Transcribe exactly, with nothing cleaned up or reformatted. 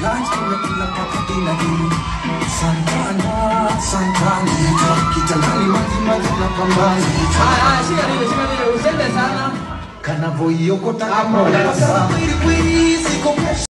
Lights tumekila pakati na hii Santana, Santana Kitandani maji maji na pambani. Ah, ah, shika nile, shika nile, usende sana. Kanavoiokota kama unapasa.